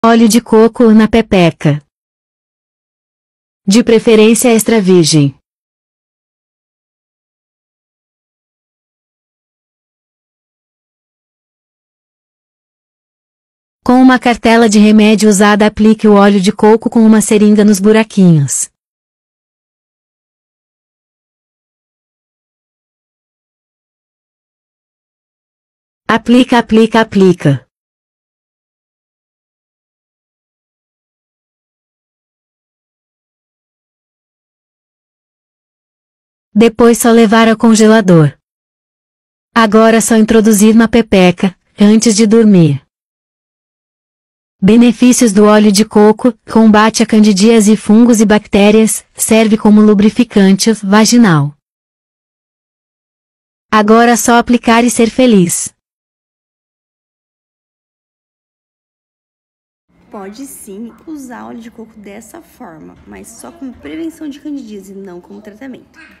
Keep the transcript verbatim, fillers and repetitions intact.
Óleo de coco na pepeca. De preferência extra virgem. Com uma cartela de remédio usada, aplique o óleo de coco com uma seringa nos buraquinhos. Aplica, aplica, aplica. Depois só levar ao congelador. Agora só introduzir na pepeca, antes de dormir. Benefícios do óleo de coco: combate a candidíase, fungos e bactérias, serve como lubrificante vaginal. Agora só aplicar e ser feliz. Pode sim usar óleo de coco dessa forma, mas só como prevenção de candidíase, não como tratamento.